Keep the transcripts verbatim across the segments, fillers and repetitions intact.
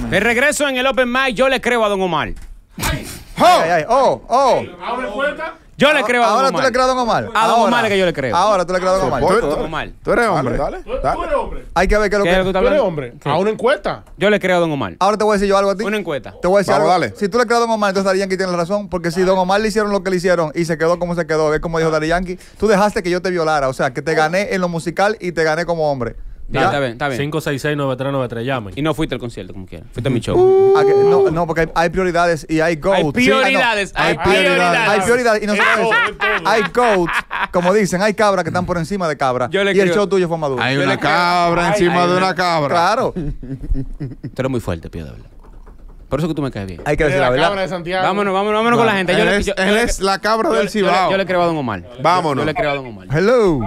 De regreso en el Open Mic, yo le creo a Don Omar. Oh, ay, ay, oh, oh. ¿Abre puerta? Yo le creo a Don Ahora Omar. tú le crees a Don Omar. A Don Omar es que yo le creo. Ahora tú le crees a Don Omar. Tú- Don tú- Omar. Tú eres hombre. Dale, ¿Tú, dale. tú eres hombre? Hay que ver qué es lo ¿Qué es lo que que... tú ¿Tú estás eres hablando? hombre? ¿Qué? ¿A una encuesta? Yo le creo a Don Omar. Ahora te voy a decir yo algo a ti. Una encuesta. Te voy a decir Vamos, algo. dale. Si tú le crees a Don Omar, entonces Daddy Yankee tiene la razón. Porque si Don Omar le hicieron lo que le hicieron y se quedó como se quedó, es como dijo Daddy Yankee, tú dejaste que yo te violara. O sea, que te gané en lo musical y te gané como hombre. Ya, está bien, está bien. cinco seis seis, nueve tres nueve tres, llamen. Y no fuiste al concierto como quieras. Fuiste a mi show. Ah, que- no, no, porque hay, hay prioridades y hay goats. Hay prioridades, Sí, ah, no. hay prioridades. Hay prioridades. Y no solo En todo, eso. en todo. Hay goats, como dicen, hay cabras que están por encima de cabras. Yo le Y el creo- show tuyo fue maduro. Hay Yo una le creo- cabra Ay, encima ay, de una ay. cabra. Claro. Tú eres muy fuerte, Pío, de verdad. Por eso que tú me caes bien. Hay que De decir la la cabra verdad. de Santiago. Vámonos, vámonos, vámonos con la gente. Yo Él le- es, yo- él yo le- es la cabra yo le- del yo le- Cibao. Yo le creo a Don Omar. Vámonos. Yo le creo a Don Omar. Hello.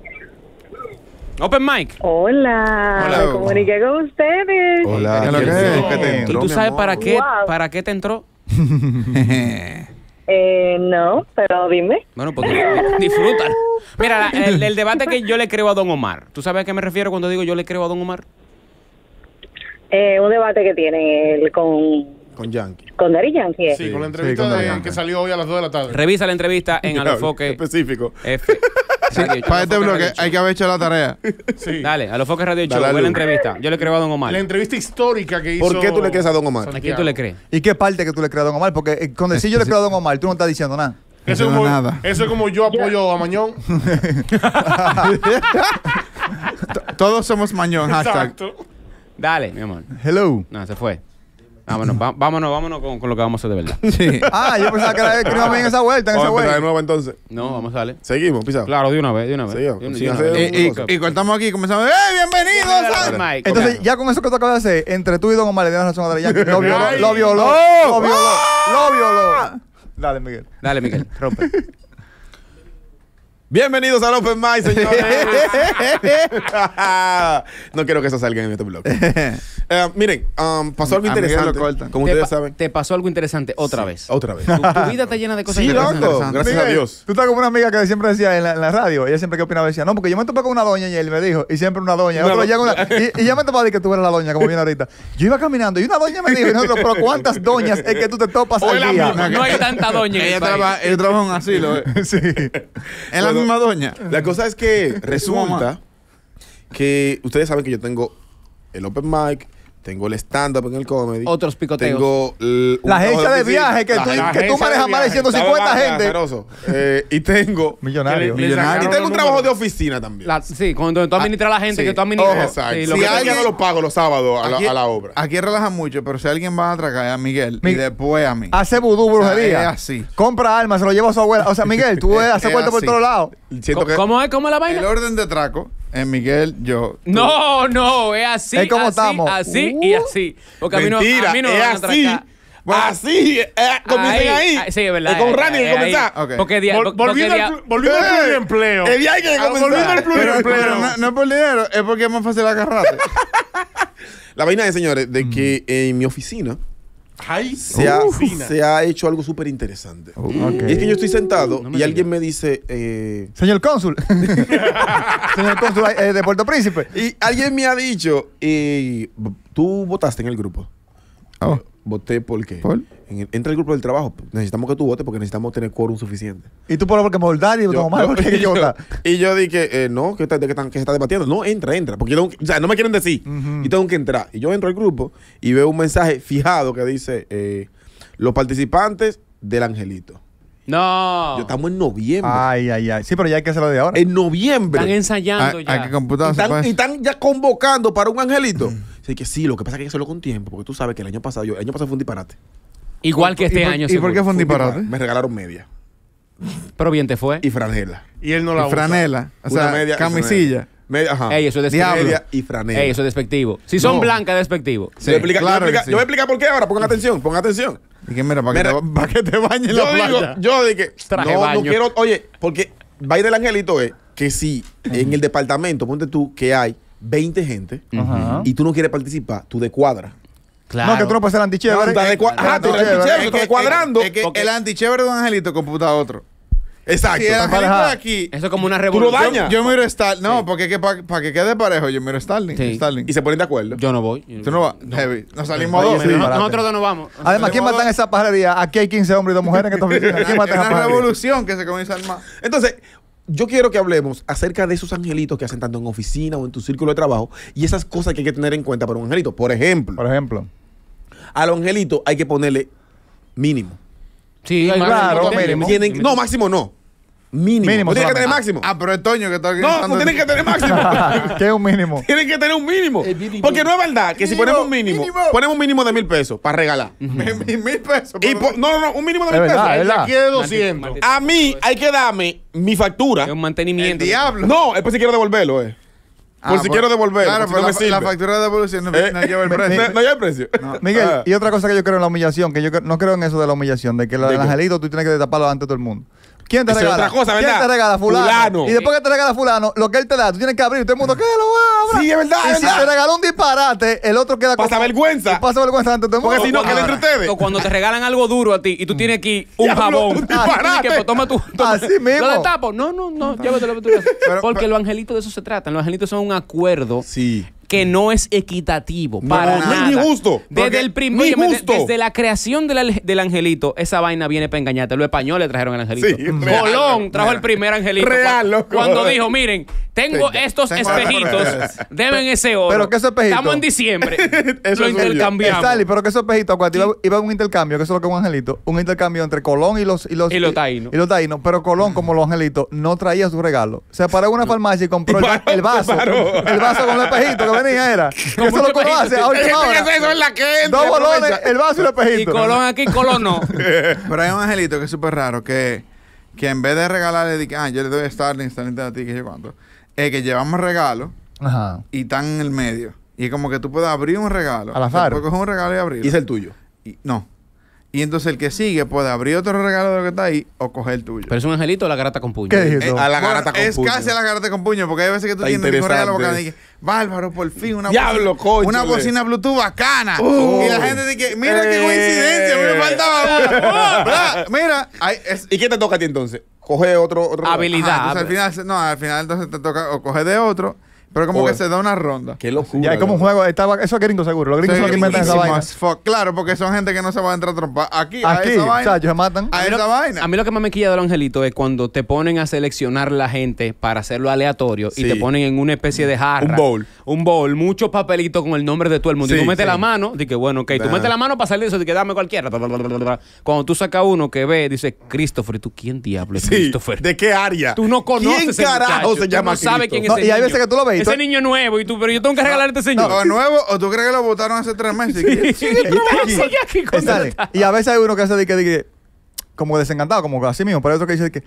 Open Mic. Hola, Hola. me comuniqué con ustedes. Hola. ¿Qué es lo ¿Qué que es? es? ¿Qué te ¿Y entró, tú mi sabes amor? para qué, Wow. para qué te entró? Eh, no, pero dime. Bueno, pues disfrútalo. Mira, la- el, el debate que yo le creo a Don Omar. ¿Tú sabes a qué me refiero cuando digo yo le creo a Don Omar? Eh, un debate que tiene él con, Con Yankee. con Daddy Yankee. Sí, con la Sí, entrevista con de- Daddy Yankee. que salió hoy a las dos de la tarde. Revisa la entrevista en Alofoque Específico. F. Radio- Para este Alofoque bloque Radio hay que haber hecho la tarea. Sí. Dale, Alofoque Radio Show, Dale, ve la Lu. entrevista. Yo le creo a Don Omar. La entrevista histórica que hizo. ¿Por qué tú le crees a Don Omar? ¿A quién tú le crees? ¿Y qué parte que tú le crees a Don Omar? Porque eh, con decir yo le creo a Don Omar, tú no estás diciendo nada. Eso es No, como, nada. eso es como yo apoyo a Mañón. Todos somos mañón, hashtag. Exacto. Dale, mi amor. Hello. No, se fue. Vámonos, va- vámonos, vámonos con, con lo que vamos a hacer de verdad. Sí. Ah, yo pensaba que era que no iba bien esa vuelta, en esa Vamos a empezar de vuelta. nuevo entonces. No, vamos a darle. Seguimos, pisado. Claro, de una vez, de una vez. Sí, De yo. una- Sí, de una hace- vez. Y, y- y cortamos aquí, comenzamos. ¡Eh, bienvenidos! a- Open mic. Entonces, ya con eso que tú acabas de hacer, entre tú y Don Omar le dieron razón a Daddy Yankee. Lo violó, Ay. lo violó, ¡Oh! lo violó, lo violó. Dale, Miguel. Dale, Miguel, rompe. Bienvenidos al Open Mic, señores. No quiero que eso salga en este blog. Eh, miren, um, pasó algo A Miguel lo interesante. cortan. Como Te ustedes pa- saben. Te pasó algo interesante otra vez. Otra vez. Tu, tu vida está llena de cosas Sí, interesantes. loco. interesante. Gracias a Miguel, Dios. Tú estás como una amiga que siempre decía en la, en la radio, ella siempre que opinaba decía, no, porque yo me topé con una doña y él me dijo, y siempre una doña. Una Otro do- llega una- y, y ya me topaba de que tú eres la doña, como viene ahorita. Yo iba caminando y una doña me dijo, y nosotros, pero ¿cuántas doñas es que tú te topas O es la al día? misma. No hay tanta doña en Ella el país. trabaja, ella trabaja en un asilo. eh. Sí. Es la Bueno, misma doña. La cosa es que mamá. resulta que ustedes saben que yo tengo el Open Mic, tengo el stand-up en el comedy. Otros picoteos. Tengo el- un La trabajo agencia de oficina. viaje que La tú, agencia que tú agencia manejas de más de viaje. ciento cincuenta ¿Sabe, gente. azaroso? Eh, y tengo Millonario. Le- le Millonario. y sacaron tengo un los trabajo de números. oficina también. La- sí, cuando tú administras a la gente Sí. que tú administras. Exacto. Sí, Si lo que- alguien no lo pago los sábados a la, Aquí- a la obra. Aquí relaja mucho, pero si alguien va a atracar es a Miguel Mi- y después a mí. Hace vudú, O sea, brujería. es así. Compra armas, se lo lleva a su abuela. O sea, Miguel, tú haces Es vuelta por así. todos lados. Siento que ¿Cómo es? ¿Cómo es la El vaina? orden de traco es Miguel, yo. tú. No, no, es así, Es como así, estamos. así Uh. y así. Porque a mí no, mentira, a mí no me es van a así. atracar. Así, eh, comiencen ahí. ahí, sí, es verdad. Es con eh, Randy eh, que ahí. comenzar. Ok. Porque, dia- Vol- porque volviendo dia- al pl- volviendo al Eh, pluriempleo. el día hay que Ah, comenzar. volviendo al Pero, pluriempleo. pero no, no es por dinero, es porque es más fácil agarrarte. La vaina es, señores, de que en mi oficina Ay, se ha, oficina. se ha hecho algo súper interesante. Ok. Y es que yo estoy sentado No me y alguien digas. me dice, eh, Señor cónsul. Señor cónsul eh, de Puerto Príncipe. y alguien me ha dicho, eh, tú votaste en el grupo. Oh. Voté porque ¿Por? en el- entra el grupo del trabajo. Necesitamos que tú votes porque necesitamos tener quórum suficiente. Y tú por lo que moldar y Yo- Don Omar, yo- ¿por qué hay que yo- votar? y yo dije, eh, no, ¿qué está, de qué están- qué se está debatiendo? No, entra, entra. Porque yo tengo que- o sea, no me quieren decir. Ujú. Y tengo que entrar. Y yo entro al grupo y veo un mensaje fijado que dice, eh, los participantes del Angelito. No. Yo estamos en noviembre. Ay, ay, ay. Sí, pero ya hay que hacerlo de ahora. En noviembre. Están ensayando Hay, ya. hay que y, computarse. están, pues. y están ya convocando para un angelito. Así que sí, lo que pasa es que hay que hacerlo con tiempo, porque tú sabes que el año pasado, yo, el año pasado fue un disparate. Igual que este ¿Y por- año. ¿Y por qué seguro. fue un disparate? Me regalaron media Pero bien te fue. y franela. Y él no la Y usa. franela. O Una sea, media y camisilla. Media, ajá. Ey, eso es Diablo. despectivo. Media y franela. Ey, eso es despectivo. Si son No. blancas, es despectivo. Yo voy a explicar- claro yo voy a que explicar- sí. yo voy a explicar por qué ahora. Pongan atención, pongan atención. Y que mira, para que, Mira, te, pa' que te bañes en Yo la digo, playa. yo dije, Traje no, baño. no quiero, oye, porque vaina del angelito es que si en el departamento, ponte tú, que hay veinte gente Ajá. y tú no quieres participar, tú descuadras. Claro. No, que tú no puedes ser antichévere. No, está de cua- Eh, Ajá, tú eres antichévere. antichévere. Es que, cuadrando. es que Porque- el antichévere de un angelito computa a otro. Exacto. Si el angelito Ajá. de aquí. Eso es como una Tú lo revolución. dañas. Yo miro Starling. No, porque para que quede parejo, yo miro Starling. Sí. Starling. Y se ponen de acuerdo. Yo no voy. Tú no vas. Heavy. Nos salimos Oye, dos. sí. Nos- disparate. Nosotros dos no vamos. Además, ¿quién mata en esa pajarería? Aquí hay quince hombres y dos mujeres en esta oficina. ¿Quién mata Es en esa una pajarería? revolución que se comienza a armar. Entonces, yo quiero que hablemos acerca de esos angelitos que hacen tanto en oficina o en tu círculo de trabajo y esas cosas que hay que tener en cuenta para un angelito. Por ejemplo, Por ejemplo. a los angelitos hay que ponerle mínimo. Sí, hay Claro, máximo. mínimo. Tienen, no, máximo no. Mínimo. Mínimo no tienen que tener solamente. máximo. Ah, pero es Toño que está no, organizando. no tienen que tener máximo. ¿Qué es un mínimo? Tienen que tener un mínimo. El mínimo. Porque no es verdad que si Mínimo, ponemos un mínimo, mínimo. ponemos un mínimo de mil pesos para regalar. Mil mil pesos. Y po- no, no, no, un mínimo de Es mil verdad, pesos. es verdad. Aquí es de doscientos. Maldita- A mí hay que darme mi factura. Es un El mantenimiento. diablo. No, es por si quiero devolverlo, eh. Ah, Por si pues, quiero devolverlo. Claro, por si pero no la, me sirve. la factura de devolución no, Eh, no lleva el me- precio. No, no hay el precio. Miguel, Ah. y otra cosa que yo creo en la humillación, que yo cre- no creo en eso de la humillación, de que lo ¿De del qué? angelito tú tienes que taparlo delante de todo el mundo. ¿Quién te Esa es regala? otra cosa, ¿Quién ¿verdad? te regala? Fulano. Fulano. Y después que te regala fulano, lo que él te da, tú tienes que abrir. Todo el mundo, ¿qué lo abra? Sí, es verdad, Y es si verdad. te regaló un disparate, el otro queda Pasa vergüenza. y pasa vergüenza ante todo el mundo. Porque si no, O queda cuando- entre ustedes. O cuando te regalan algo duro a ti y tú tienes aquí un Diablo, jabón. un Ah, disparate. que, pues, toma tu, toma- Así mismo. ¿Lo destapo? No, no, no. Llévatelo a tu casa. Pero- Porque pero- los angelitos de eso se tratan. Los angelitos son un acuerdo Sí. que no es equitativo. No, para no es nada. ni justo. Desde Porque- el prim- ni óyeme, de- justo. desde la creación del, al- del angelito, esa vaina viene para engañarte. Los españoles trajeron el angelito. Sí, real. Colón trajo el primer angelito. Real, Cu- loco. Cuando dijo, miren, tengo Sí, estos tengo espejitos, algo. deben ese oro. Pero ¿qué es espejito? Estamos en diciembre. Eso Lo es suyo. intercambiamos. Stanley, pero que esos pejitos, cuando iba, iba a un intercambio, que eso es lo que es un angelito, un intercambio entre Colón y los y los, Y los taínos. Y los taínos, pero Colón, como los angelitos, no traía su regalo. Se paró en una farmacia y compró Y el, va- paró, el vaso. se paró. El vaso con el espejito que venía era. Que eso es lo que uno hace a Hay última gente que hora. hace eso en la que entra, Dos bolones, aprovecha. el vaso y el Y espejito. Colón aquí, Colón no. Pero hay un angelito que es súper raro, que, que en vez de regalarle, de que, ah, yo le doy a Starling, Starling te da a ti, que yo cuánto, es que llevamos regalos Ajá. y están en el medio. Y es como que tú puedes abrir un regalo. Al azar. Puedes coger un regalo y abrirlo. Y es el tuyo. Y- no. Y entonces el que sigue puede abrir otro regalo de lo que está ahí o coger el tuyo. Pero es un angelito o la garata con puño. ¿Qué dijiste? Eh, a la Bueno, garata con es puño. casi a la garata con puño, porque hay veces que tú Está tienes un regalo bacano y interesante. que, bárbaro, por fin, una Diablo, bocina, una cónchale. bocina Bluetooth bacana. Oh. Y la gente dice, mira qué Eh. coincidencia, a mí me faltaba una. ¿Verdad? Mira, hay, es, ¿Y qué te toca a ti entonces? Coge otro, otro Habilidad. ajá, entonces al final, se- no, al final entonces te toca o coger de otro, pero como O- que se da una ronda. Qué locura. Ya es como un loco. juego. Estaba, eso es gringo seguro. Los gringos son los que inventan esa Segurísimo vaina. as fuck. Claro, porque son gente que no se va a entrar a trompar. Aquí, a Aquí, esa vaina. Sacho, se matan. A A mí, esa lo, vaina. a mí lo que más me quilla de los angelitos es cuando te ponen a seleccionar la gente para hacerlo aleatorio Sí. y te ponen en una especie de jarra. Un bowl. Un bowl, muchos papelitos con el nombre de todo el mundo. y Sí, tú metes sí. la mano, di que bueno, ok, tú Da. metes la mano para salir de eso, di que dame cualquiera. Cuando tú sacas uno que ve, dice Christopher, ¿y tú quién diablo es Sí. Christopher? ¿De qué área? Tú no conoces ¿Quién ese carajo muchacho, se tú llama no sabes Cristo? quién es No, ese y hay niño. veces que tú lo ves y Ese tú- niño es nuevo y tú, pero yo tengo que regalar a este señor. O nuevo, o tú crees que lo votaron hace tres meses. Sí, sigue aquí con Stanley. esta- Y a veces hay uno que hace de que, de que como desencantado, como así mismo, pero hay otro que dice de que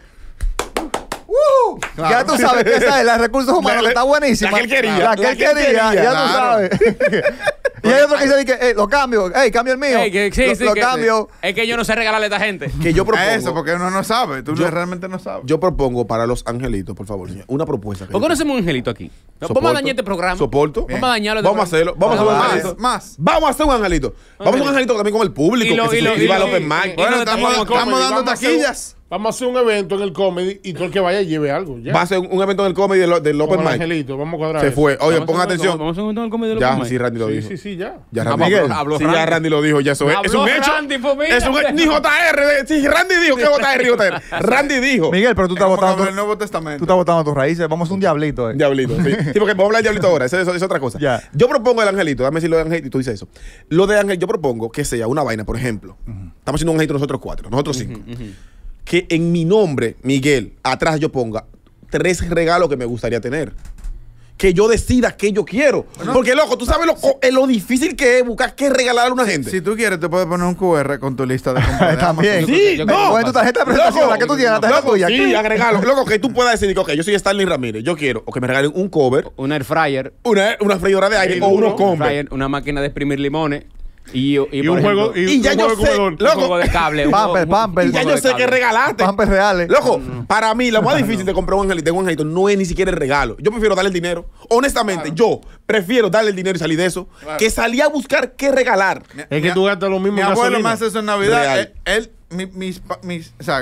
¡Uh! Ya tú sabes que esa es la de recursos humanos, La- que está buenísima. la que él quería, La que la él que él quería, quería, ya claro. tú sabes. Y hay otro que dice de que, "Ey, lo cambio, hey, cambio el mío. Ey, que- sí, lo sí, lo que- cambio. Es que yo no sé regalarle a esta gente. Que yo propongo. A eso, porque uno no sabe. Tú Yo- realmente no sabes. Yo propongo para los angelitos, por favor, señor, una propuesta. que ¿Por qué yo no hacemos un angelito aquí? Soporto. Vamos a dañar este programa. Soporto. Vamos a dañarlo. Vamos a hacerlo. Vamos a hacer un Vamos a angelito. más, más. Vamos a hacer un angelito. Vamos a hacer un angelito también con el público. Y lo- que y se lo- suscriba y lo- al Open y- Mic. y- Bueno, no estamos, estamos- estamos dando Vamos a hacer- taquillas. Vamos a hacer un evento en el comedy y todo el que vaya lleve algo. Ya. Va a ser un, un evento en el comedy del, del Con Open el Mic. angelito. Vamos a cuadrar. Se eso. fue. Oye, Vamos a ponga hacer- atención. Vamos a hacer un comedy de Ya, Open Mic. sí, Randy lo Sí, dijo. sí, sí, ya. Ya Ah, Randy, Miguel. habló sí, Randy. ya Randy lo dijo, ya eso es, es Habló un hecho. Randy, pues, mira. es un ni J R, de- sí, Randy dijo que J R, J R. Randy dijo. Miguel, pero tú Es estás como votando con tu- el Nuevo tú Testamento. estás botando tus raíces. Vamos a hacer un diablito. Eh. Diablito, sí. Sí, porque vamos a hablar de diablito ahora, eso, eso es otra cosa. Ya. Yo propongo el angelito, dame decir lo de angelito y tú dices eso. Lo de ángel, yo propongo que sea una vaina, por ejemplo. Estamos haciendo un angelito nosotros cuatro, nosotros cinco. Que en mi nombre, Miguel, atrás yo ponga tres regalos que me gustaría tener. Que yo decida qué yo quiero. Porque, loco, tú sabes lo, eh, lo difícil que es buscar qué regalar a una gente. Si tú quieres, te puedes poner un Q R con tu lista de compra de También. Amazon. Sí, Yo- no. Pon tu tarjeta de presentación, la que tú tienes, la tarjeta Loco, tuya. sí, agregarlo. Loco, que tú puedas decir, ok, yo soy Stanley Ramírez, yo quiero o que me regalen un cover, Un air fryer. una, una freidora de aire Sí, o uno, unos combos. fryer, una máquina de exprimir limones. Y, y, Y por un juego. ejemplo, Y, y ya un yo juego de sé, comedor. un loco, juego de cable. un Pamper, juego- pamper. un Y ya juego yo de sé cable. que regalaste. Pampers reales. Loco, para mí lo más difícil de comprar un angelito, de un angelito no es ni siquiera el regalo. Yo prefiero darle el dinero. Honestamente, yo prefiero darle el dinero y salir de eso que salir a buscar qué regalar. Es que tú gastas lo mismo Mi en abuelo me gasolina. hace eso en Navidad. Real. Él, él- mi- mis, pa- mis, o sea,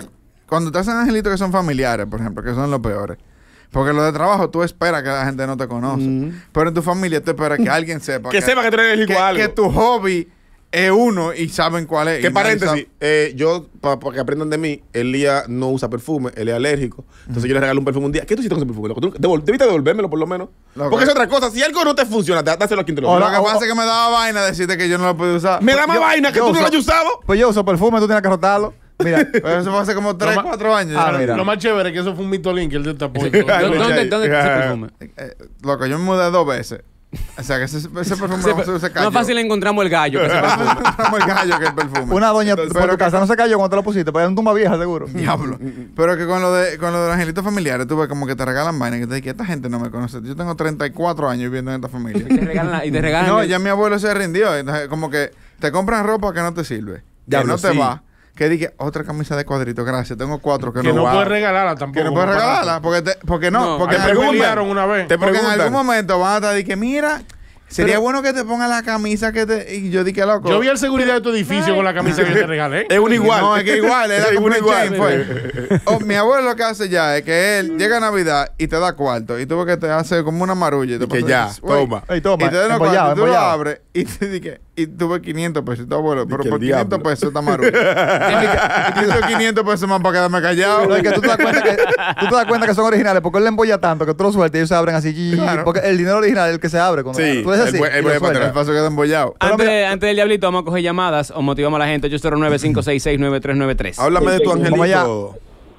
cuando te hacen angelitos que son familiares, por ejemplo, que son los peores. Porque los de trabajo tú esperas que la gente no te conoce. Mm. Pero en tu familia tú esperas que alguien sepa. que, que sepa que tú eres alérgico que, a algo. Que tu hobby es uno y saben cuál es. Que paréntesis, eh, yo, para pa que aprendan de mí, Elías no usa perfume, él es alérgico. Entonces mm. yo le regalo un perfume un día. ¿Qué tú hiciste con ese perfume? Loco? ¿Tú devol debiste devolvérmelo por lo menos? Loco. Porque es otra cosa. Si algo no te funciona, dáselo a quien te lo o diga. Lo que pasa es que me daba vaina decirte que yo no lo podía usar. Me da más vaina que tú no lo hayas usado. Pues yo uso perfume, tú tienes que rotarlo. Mira, pero eso fue hace como tres, cuatro años. Ah, mira. Lo más chévere es que eso fue un mitolín que él te tapó. ¿Dónde, ¿Dónde, ¿Dónde ese perfume? Eh, loco, yo me mudé dos veces. O sea, que ese, ese perfume se, no se cayó. Más fácil encontramos el gallo que ese perfume. Encontramos el gallo que el perfume. Una doña Entonces, por tu casa no se cayó cuando te lo pusiste, pero era un tumba vieja, seguro. Diablo. Pero que con lo de con lo de los angelitos familiares, tú ves como que te regalan vainas que te dicen, esta gente no me conoce. Yo tengo treinta y cuatro años viviendo en esta familia. Y te regalan, y te regalan no, el... ya mi abuelo se rindió. Entonces, como que te compran ropa que no te sirve. Diablo, que no te sí. va. Que dije, otra camisa de cuadrito, gracias. Tengo cuatro que, que no no va. puedes regalarla tampoco. Que no puedes regalarla. Porque, te, porque no. no porque te preguntaron una vez. Te porque preguntan. en algún momento van a estar de que, mira, sería Pero, bueno que te ponga la camisa que te. Y yo dije, loco. Yo vi el seguridad de tu edificio con la camisa que te regalé. Es un igual. No, es que igual, era es como un un igual. chain, fue. Oh, mi abuelo lo que hace ya es que él llega a Navidad y te da cuarto. Y tú ves que te hace como una marulla. Y, te Y que pasa, ya, uy, toma. Ey, toma, Y te da los embollado, cuartos, y tú lo embollado. abres y te dije, y tuve quinientos pesos. Y tu abuelo, pero que por el quinientos diablo. pesos esta marulla. Y tú quinientos pesos más para quedarme callado. No, es que tú te das cuenta que, tú te das cuenta que son originales porque él le embolla tanto que tú lo sueltas y ellos se abren así. Claro. Porque el dinero original es el que se abre. Cuando Sí, tú eres así. el buen- el y lo buen sueltas. El paso queda embollado. Antes, antes del diablito, vamos a coger llamadas o motivamos a la gente. ocho cero nueve, cinco seis seis, nueve tres nueve tres. Háblame de tu Vamos allá. angelito.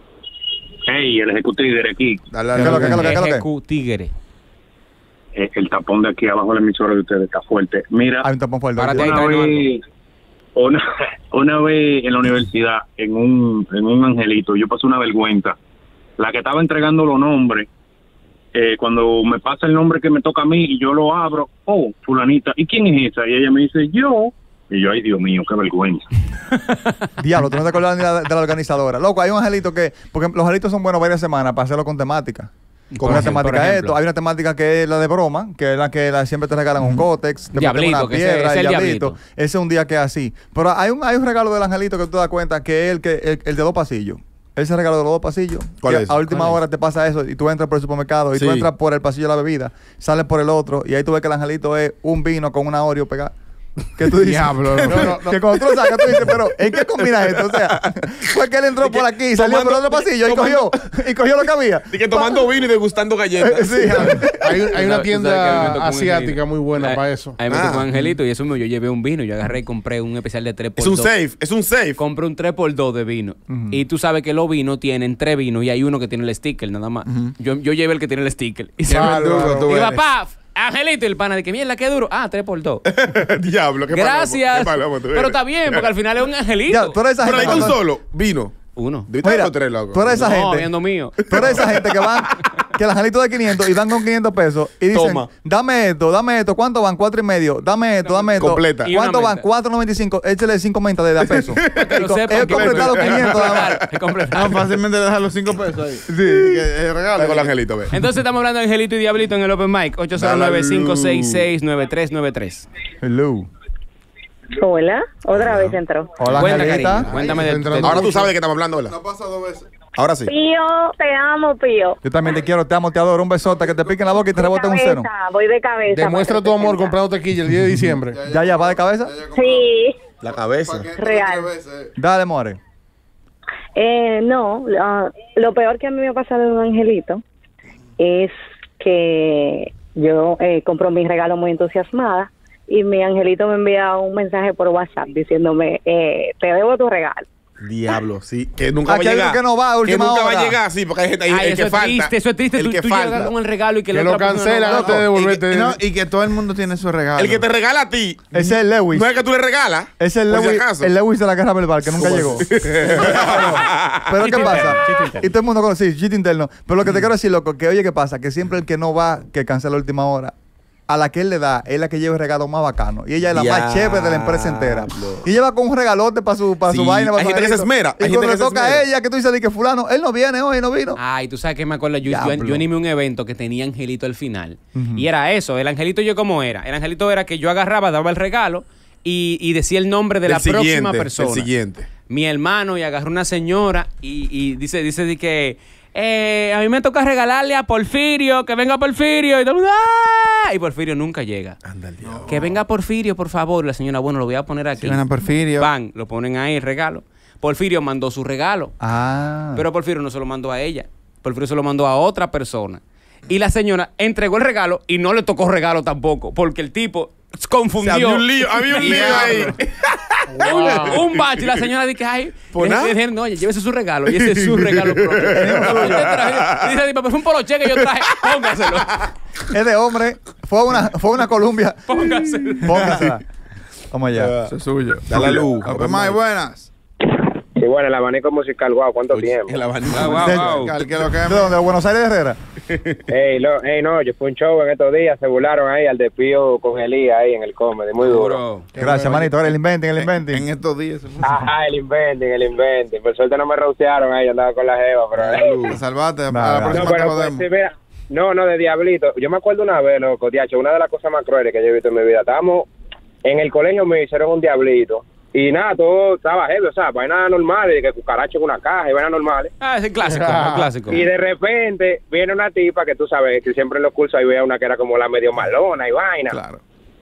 Hey, el ejecutivo de aquí, Dale, ¿Qué es lo que- qué es lo que- qué es lo que? Ejecu Tigre. eh, el tapón de aquí abajo de la emisora de ustedes está fuerte. Mira, Hay un tapón fuerte. Párate ahí, una tráenos vez, una, una vez en la universidad, en un, en un angelito, yo pasé una vergüenza. La que estaba entregando los nombres, eh, cuando me pasa el nombre que me toca a mí y yo lo abro, oh, fulanita, ¿y quién es esa? Y ella me dice, yo. Y yo, ay, Dios mío, qué vergüenza. Diablo, tú no te acuerdas ni la- de la organizadora. Loco, hay un angelito que. Porque los angelitos son buenos varias semanas para hacerlo con temática. Con una ejemplo, temática por de ejemplo. esto. Hay una temática que es la de broma, que es la que la- siempre te regalan un cótex, te Diablito, meten una que ese- piedra, ese es el el diablito. diablito. Ese es un día que es así. Pero hay un, hay un regalo del angelito que tú te das cuenta que es el, que, el, el de dos pasillos. Ese regalo de los dos pasillos. ¿Cuál que es? A última ¿Cuál es? hora te pasa eso y tú entras por el supermercado y Sí. tú entras por el pasillo de la bebida, sales por el otro y ahí tú ves que el angelito es un vino con una Oreo pegada. ¿Qué tú dices? Diablo, no, no, no. Que cuando tú lo sacas, tú dices, pero ¿en qué combina esto? O sea, fue que él entró por aquí, salió por el otro pasillo y cogió, y cogió lo que había. Y que tomando vino y degustando galletas. Sí, Hay, un- hay Tú sabes- tú una sabes que a mí me tienda tocó un asiática angelito. muy buena A- para eso. A mí me tocó Ah. un angelito y eso mismo, yo llevé un vino, yo agarré y compré un especial de tres por Es un dos. safe, es un safe. Compré un tres por dos de vino. Y tú sabes que los vinos tienen tres vinos y hay uno que tiene el sticker nada más. yo, yo llevé el que tiene el sticker. Y se Qué verdugo tú y eres. papá, Angelito, y el pana de que mierda, qué duro. Ah, tres por dos. Diablo, qué Gracias. palomo, qué palomo tú Pero eres. está bien, porque al final es un angelito. Ya, tú eres esa Pero gente. hay un cuando- solo vino. Uno. Debiste Mira, darlo tres, loco. tú eres esa no, gente. viendo mío. Tú eres esa gente que van, que el angelito de quinientos y dan con quinientos pesos y dicen, Toma. dame esto, dame esto, ¿cuánto van? Cuatro y medio, dame esto, dame esto. Completa. Y ¿Cuánto una van? menta. cuatro noventa y cinco, échale cinco mentas de a peso. Que lo Y co- sepan Él que- completado los quinientos nada más. Es completado. No, fácilmente le dejas los cinco pesos ahí. Sí. Que el regalo. Dale con el angelito, ve. Entonces estamos hablando de Angelito y Diablito en el Open Mic. ocho cero nueve, cinco seis seis, nueve tres nueve tres. Hello. Hola, otra vez entró. Hola, Cuenta, Angelita. cariño. Cuéntame de, de- Ahora tú sabes de qué estamos hablando, ¿verdad? No pasa dos veces. Ahora sí. Pío, te amo, Pío. Yo también te quiero, te amo, te adoro. Un besote, que te pique en la boca y te De rebote en un seno. cabeza, voy de cabeza. Demuestra para tu que amor sepa. comprando tequilla el diez de diciembre. Ya, ya, va de cabeza. Sí, La cabeza. real. Dale, more. Eh, no, ah, lo peor que a mí me ha pasado en un angelito es que yo eh, compro mi regalo muy entusiasmada y mi angelito me envía un mensaje por WhatsApp diciéndome, eh, te debo tu regalo. Diablo, sí. Que nunca Aquí va a hay llegar. uno que no va a Que última nunca va hora. a llegar, sí, porque hay gente ahí, Ay, el eso que es falta. triste, eso es triste. El Tú, que tú falta. llegas con el regalo y que, Que la lo otra persona cancelan no va. antes de Y que, devolverte. no, y que todo el mundo tiene su regalo. El que te regala a ti. Ese es el Lewis. No es que tú le regalas. Ese es el por si Lewis, acaso. el Lewis de la guerra verbal, que nunca llegó. Pero ¿qué Chiste pasa? interno, chiste interno. Y todo el mundo conoce, sí, chiste interno. Pero lo que te quiero decir, loco, que oye, ¿qué pasa? Que siempre el que no va, que cancela a última hora, a la que él le da, es la que lleva el regalo más bacano. Y ella es la más chévere de la empresa entera. Diablo. Y ella va con un regalote para su, para Sí, su vaina. Para hay su gente que se angelito. esmera, Y hay cuando gente le que se toca a esmera. ella, que tú dices, de que fulano, él no viene hoy, no vino. Ay, tú sabes que me acuerdo, yo, yo, Diablo. yo animé un evento que tenía angelito al final. Y era eso, el angelito yo cómo era. El angelito era que yo agarraba, daba el regalo y, y decía el nombre de Del la próxima siguiente, persona. del siguiente. mi hermano y agarró una señora y, y dice, dice de que eh, a mí me toca regalarle a Porfirio, que venga Porfirio. Y todo el mundo, ¡ah! Y Porfirio nunca llega. Anda el diablo. Que venga Porfirio, por favor. Y la señora, bueno, lo voy a poner aquí. Si ven a Porfirio. Van, lo ponen ahí el regalo. Porfirio mandó su regalo. Ah. Pero Porfirio no se lo mandó a ella. Porfirio se lo mandó a otra persona. Y la señora entregó el regalo y no le tocó regalo tampoco. Porque el tipo confundió. O sea, había un lío, había un lío ahí. Un, un bache y la señora dice que ay, ¿Por le- nada? le dijeron, oye, llévese su regalo y ese es su regalo propio. Yo traje- dice, "Dipa, pues fue un poloche que yo traje, póngaselo, Es de hombre. Fue una, fue una Columbia. póngaselo. Póngasela. Vamos allá. Eso es suyo. Da la luz. Open mic, buenas. Sí, bueno, el abanico musical, wow, ¿cuánto tiempo? El abanico. Ah, wow, De- wow. Cal- que lo que ¿De dónde? ¿De Buenos Aires de Herrera? Ey, lo, ey, no, yo fui a un show en estos días, se burlaron ahí al despío con Elías ahí en el comedy, muy duro. Gracias, manito. Ahora el inventing, el en, inventing. en estos días. Ajá, el inventing, el inventing. Por suerte no me rociaron ahí, yo andaba con la jeva, pero... Te salvaste. A Nada. la No, próxima te pero pues, jodemos. sí, mira, no, no, de Diablito. Yo me acuerdo una vez, loco, diacho, una de las cosas más crueles que yo he visto en mi vida. Estábamos en el colegio, me hicieron un Diablito. Y nada, todo estaba heavy, o sea, vainas normales, de que cucaracha en una caja y vainas normales. Ah, es el clásico, el clásico. Y de repente viene una tipa que tú sabes que siempre en los cursos ahí veía una que era como la medio malona y vaina. Claro.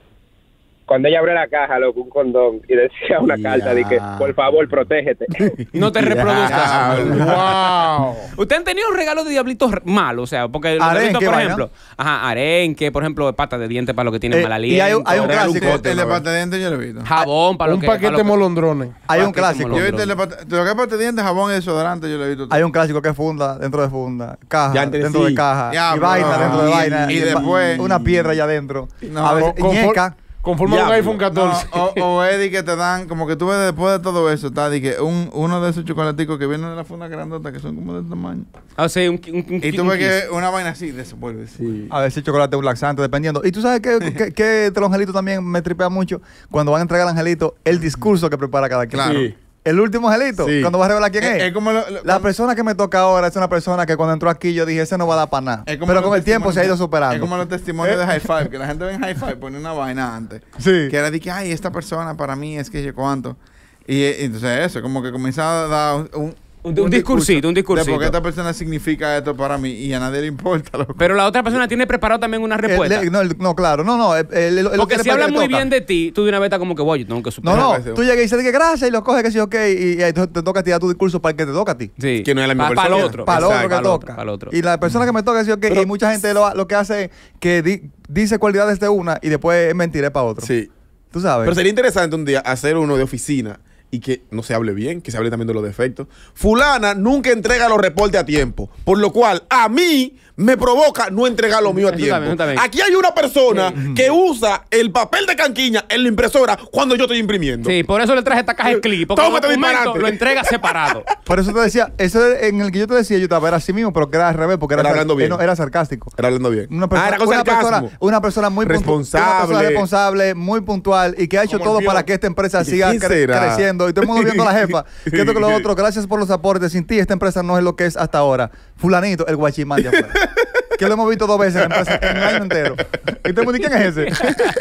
Cuando ella abre la caja, loco, un condón y decía una Ya. carta de que, por favor, protégete. No te reproduzcas. Wow. ¿Ustedes han tenido un regalo de diablitos malos? O sea, porque los Arenque, diablitos, por vaina. ejemplo, ajá, arenque, por ejemplo, pata de diente para los que tienen Eh, mal y aliento. hay un- hay un regalo clásico. pote, El de ¿no? pata de dientes yo lo he visto. Jabón para los Un que... para paquete los de que- molondrones. Hay un Paquete clásico. molón. Yo he visto el de pata, lo que es pata de dientes, jabón y desodorante, yo lo he visto. Hay un clásico que es funda dentro de funda, caja Ya entre dentro sí. de caja, Ya, y vaina bro. dentro de Y- vaina, y va- después- una piedra allá adentro. No, a veces, Confor- ñeca. Conforme a un Diablo. iPhone No, catorce. o, o Eddie que te dan, como que tú ves después de todo eso, está de que un, uno de esos chocolaticos que vienen de la funda grandota, que son como de tamaño. Ah, sí, un, un, un, Y tú un ves kiss. que una vaina así, desenvuelve. Sí. A ver si chocolate es un laxante, dependiendo. Y tú sabes que, que, que el angelito también me tripea mucho cuando van a entregar al angelito el discurso que prepara cada quien. Claro. Sí. El último angelito, Sí. cuando va a revelar quién es. Es, es como lo, lo- La persona que me toca ahora es una persona que cuando entró aquí yo dije, ese no va a dar para nada. es como Pero los con el tiempo se ha ido testimonios- superando. Es como los testimonios de High Five, que la gente ve en High Five, pone una vaina antes. Sí. Que era de que, ay, esta persona para mí es que yo cuánto. Y, eh, entonces eso, como que comienza a dar un, un, Un- un discursito, un discursito. De por qué esta persona significa esto para mí y a nadie le importa. Loco. Pero la otra persona tiene preparado también una El- respuesta. le- no, el- no, claro. No, no. el- el- el- lo Porque que si le- hablan le muy toca. bien de ti, tú de una vez estás como que voy, yo tengo que No, superar. no. veces. Tú llegas y dices que gracias y lo coges que sí, ok. Y, y ahí te, te toca a ti dar tu discurso para el que te toca a ti. Sí. Que no es la misma Para el persona. otro. Para el otro Exacto, que pa'l otro, toca. pa'l otro. Y la persona que me toca dice, ok. y mucha gente lo, lo que hace es que di- dice cualidades de una y después es mentira es para otro. Sí. Tú sabes. Pero sería interesante un día hacer uno de oficina y que no se hable bien, que se hable también de los defectos. Fulana nunca entrega los reportes a tiempo, por lo cual a mí me provoca no entregar lo mío a Eso tiempo. está bien, eso está bien. Aquí hay una persona que usa el papel de canquiña en la impresora cuando yo estoy imprimiendo. Sí, por eso le traje esta caja de clip. Porque Toma el este documento disparate. lo entrega separado. Por eso te decía, eso en el que yo te decía, yo estaba era así mismo, pero que era al revés, porque era, Era hablando sar- bien. no, era sarcástico. Era hablando bien. Una persona, ah, era con una, sarcasmo. persona, una persona muy puntu- Responsable. una persona responsable, muy puntual y que ha hecho Como el todo peor. para que esta empresa ¿Y siga quién cre- será? creciendo. Y todo el mundo viendo a la jefa. Que esto que lo otro, gracias por los aportes. Sin ti, esta empresa no es lo que es hasta ahora. Fulanito, el guachimán de afuera. Que lo hemos visto dos veces en la empresa en el año entero. Y te ¿quién es ese?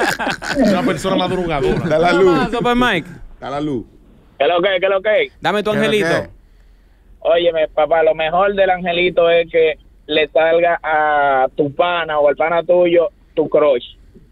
Una persona madrugadora. Da la Nada luz. más, Super Mike. Da la luz. ¿Qué lo que, qué lo que? Dame tu ¿Qué es lo angelito. que? Óyeme, papá, lo mejor del angelito es que le salga a tu pana o al pana tuyo tu crush.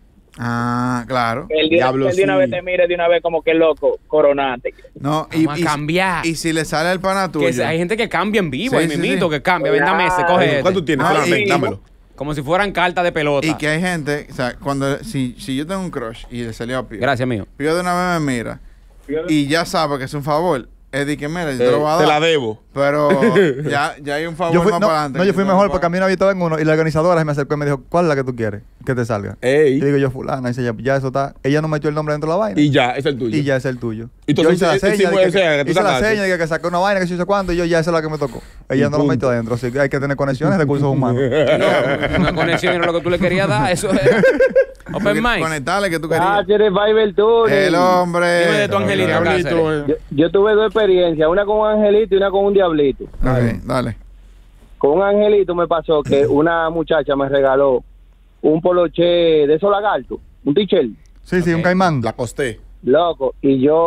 Ah, claro. El día Diablo, que él de una sí. vez te mire de una vez como que loco, coronate. No, y, Vamos a y- cambiar. Y si le sale el pana tuyo. Que se- hay gente que cambia en vivo, Sí, hay sí, mimito sí. que cambia. Ven, dame ese, coge este. ¿Cuánto tienes? Ah, Fulano? y- Dámelo. Como si fueran cartas de pelota. Y que hay gente, o sea, cuando si, si yo tengo un crush y le salió a Pío, Gracias, mío. Pío de una vez me mira y ya sabe que es un favor. Es de que mira, yo te lo voy a Eh, te dar. la debo. Pero ya, ya hay un favor Yo fui, más no, para adelante. no, yo fui que mejor no porque a mí una vez estaba en uno y la organizadora se me acercó y me dijo, ¿cuál es la que tú quieres que te salga? Ey. Y digo yo, fulana. Y dice, ya, ya eso está. Ella no metió el nombre dentro de la vaina. Y ya, es el tuyo. Y ya es el tuyo. Y tú yo entonces, hice la ese seña, sí de que, fue ese que tú hice la sacaste. seña de que sacó una vaina, que se hizo cuánto, y yo ya sé la que me tocó. Ella Y no lo punto. metió adentro, así que hay que tener conexiones, recursos humanos. No, una conexión era lo que tú le querías dar. Eso es. Open Mike. Conectarle que tú Ah, querías. eres Bible tú. El hombre. Dime de tu angelito. Diablito, Cáceres. eh. Yo, yo tuve dos experiencias, una con un angelito y una con un diablito. Ok, dale. Con un angelito me pasó que una muchacha me regaló un poloche de esos lagartos, un t-shirt, Sí, sí, Ok. un caimán. La costé. loco, y yo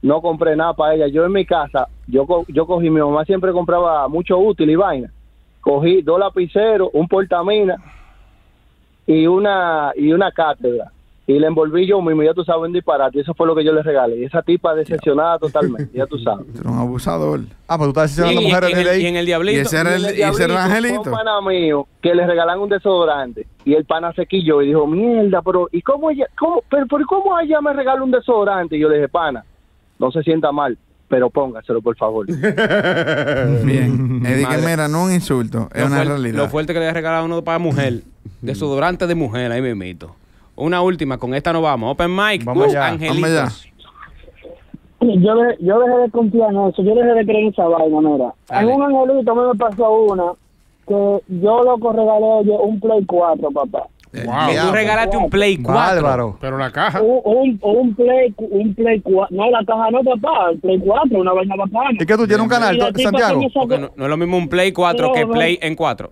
no compré nada para ella. Yo en mi casa, yo co- yo cogí, mi mamá siempre compraba mucho útil y vaina. Cogí dos lapiceros, un portamina y una y una cátedra. Y le envolví yo mismo, ya tú sabes, un disparate. Y eso fue lo que yo le regalé. Y esa tipa decepcionada totalmente, ya tú sabes. Era un abusador. Ah, pues tú estás Y, decepcionando y- mujeres y en el, desde y ahí. en el diablito. Y ese era el, Y el y ese era el diablito, angelito. fue un pana mío que le regalan un desodorante y el pana se quilló y dijo, mierda, pero ¿y cómo ella, cómo, pero, pero cómo ella me regala un desodorante? Y yo le dije, pana, no se sienta mal, pero póngaselo, por favor. Bien. Es de que, Madre. mira, no un insulto, es Lo una fuerte- realidad. Lo fuerte que le ha regalado uno para mujer. Desodorante de mujer, ahí me mito. Una última, con esta nos vamos. Open mic. Vamos Uh, allá. Angelitos. Vamos allá. Yo, de- yo dejé de confiar en eso, yo dejé de creer en esa vaina, mira. Dale. En un angelito a mí me pasó una que yo loco regalé oye, un Play cuatro, papá. Eh, Wow. Que diablo. tú regalaste un Play cuatro. Bárbaro. Pero la caja. Un, un, un Play un Play cuatro, no, la caja no, papá, el Play cuatro, una vaina bacana. ¿Y qué tú tienes un canal, Y la tipa Santiago? que me sacó- Porque no, no es lo mismo un Play cuatro No, que no. Play en cuatro.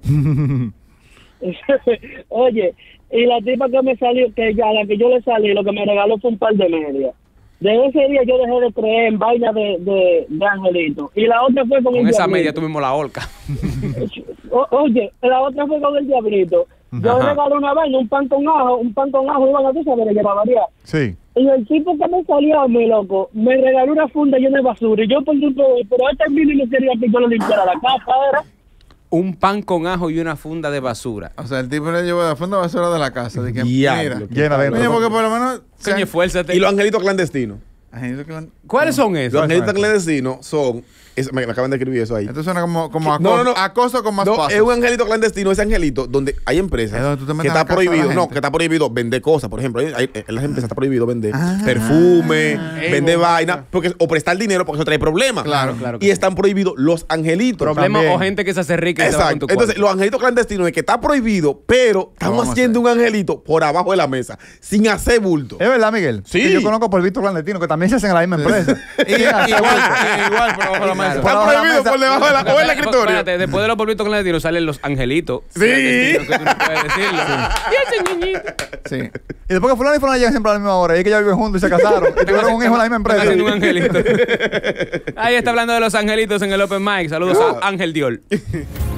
Oye, y la tipa que me salió, que ya la que yo le salí, lo que me regaló fue un par de medias. De ese día yo dejé de creer en vaina de, de, de angelito. Y la otra fue con, Con el esa diablito. media tú mismo la horca. O- oye, la otra fue con el diablito. Yo Ajá. regalé una vaina, un pan con ajo, un pan con ajo, y van a tú sabes que para variar. Sí. Y el tipo que me salió a mí, loco, me regaló una funda llena de basura. Y yo por tipo, pero este vino y no quería que yo le limpiara la casa, era. Un pan con ajo y una funda de basura. O sea, el tipo le llevó de fondo de basura de la casa. De que, Diablo. mira. Llena de... Coño, porque por lo menos... Coño, fuérzate. Y los angelitos clandestinos. Angelitos que van- ¿Cuáles son Los esos? angelitos clandestinos son. es- me, me acaban de escribir eso ahí. Esto suena como, como acoso, No, no, no. acoso con más No, pasos. es un angelito clandestino, ese angelito donde hay empresas Es donde tú te metes que a la está casa de la prohibido, no, gente. que está prohibido vender cosas, por ejemplo, hay- hay- en las empresas está prohibido vender Ah. perfume, Ey, vender bomba. vaina, porque o prestar dinero porque eso trae problemas. Claro. Claro que Y sí. están prohibidos los angelitos. Problemas También. o gente que se hace rica y se va con Exacto. tu Entonces, cuarto. los angelitos clandestinos es que está prohibido, pero estamos vamos a haciendo un angelito por abajo de la mesa, sin hacer bulto. ¿Es verdad, Miguel? Sí. Que yo conozco por Víctor Clandestino, que también se hacen en la misma empresa. Y- igual, igual, por abajo de la mesa. Está por abajo de la prohibido mesa. por debajo de la, o en la Espérate, escritorio. espérate, después de los polvitos clandestinos salen los angelitos. Sí. Clandestinos, que tú no puedes decirlo. Y ese niñito. Sí. Y después que fulano y fulano llegan siempre a la misma hora. Y es que ya viven juntos y se casaron. Y tuvieron un hijo en la misma Están haciendo un empresa. angelito. Ahí está hablando de los angelitos en el Open Mic. Saludos a Ángel Dior.